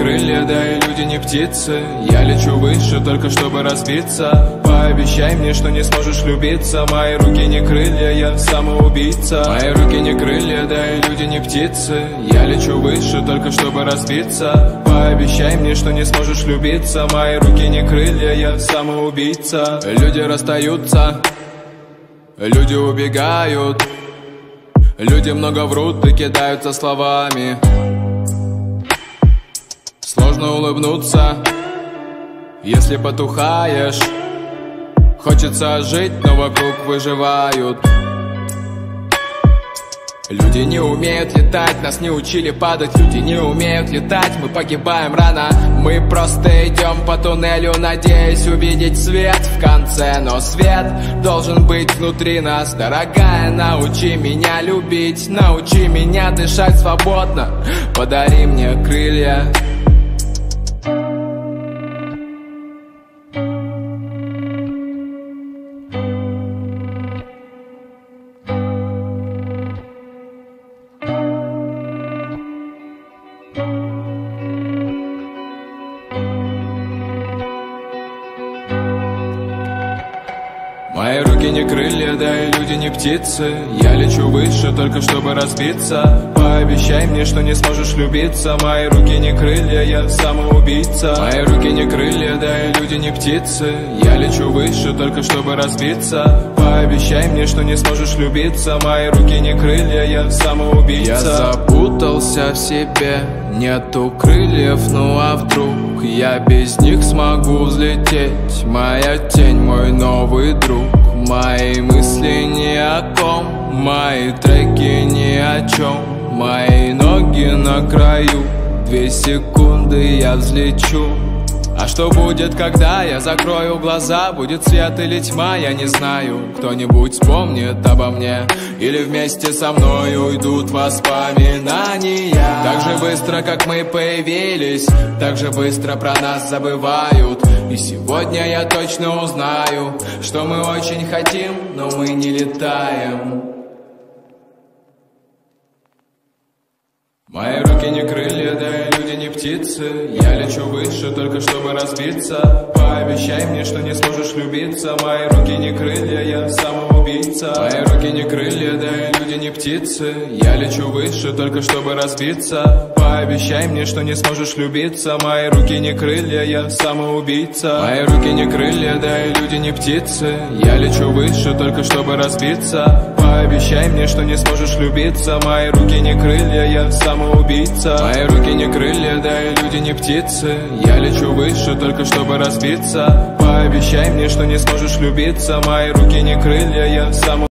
крылья, да и люди не птицы. Я лечу выше, только чтобы разбиться. Пообещай мне, что не сможешь любиться. Мои руки не крылья, я самоубийца. Мои руки не крылья, да и люди не птицы. Я лечу выше, только чтобы разбиться. Пообещай мне, что не сможешь любиться. Мои руки не крылья, я самоубийца. Люди расстаются, люди убегают, люди много врут и кидаются словами. Сложно улыбнуться, если потухаешь. Хочется жить, но вокруг выживают. Люди не умеют летать, нас не учили падать. Люди не умеют летать, мы погибаем рано. Мы просто идем по туннелю, надеясь увидеть свет в конце. Но свет должен быть внутри нас. Дорогая, научи меня любить, научи меня дышать свободно. Подари мне крылья. Мои руки не крылья, да и люди не птицы. Я лечу выше, только чтобы разбиться. Пообещай мне, что не сможешь любиться. Мои руки не крылья, я самоубийца. Мои руки не крылья, да и люди не птицы. Я лечу выше, только чтобы разбиться. Пообещай мне, что не сможешь любиться. Мои руки не крылья, я самоубийца. Я запутался в себе, нету крыльев, ну а вдруг я без них смогу взлететь? Моя тень, мой новый друг. Мои мысли ни о ком, мои треки ни о чем. Мои ноги на краю, 2 секунды я взлечу. А что будет, когда я закрою глаза? Будет свет или тьма, я не знаю. Кто-нибудь вспомнит обо мне, или вместе со мной уйдут воспоминания. Так же быстро, как мы появились, так же быстро про нас забывают. И сегодня я точно узнаю, что мы очень хотим, но мы не летаем. Мои руки не крылья, да и люди не птицы. Я лечу выше, только чтобы разбиться. Пообещай мне, что не сможешь любиться. Мои руки не крылья, я самоубийца. Мои руки не крылья, да и люди не птицы. Я лечу выше, только чтобы разбиться. Пообещай мне, что не сможешь любиться. Мои руки не крылья, я самоубийца. Мои руки не крылья, да и люди не птицы. Я лечу выше, только чтобы разбиться. Пообещай мне, что не сможешь любиться. Мои руки не крылья, я самоубийца. Мои руки не крылья, да и люди не птицы. Я лечу выше, только чтобы разбиться. Пообещай мне, что не сможешь любиться. Мои руки не крылья, я самоубийца.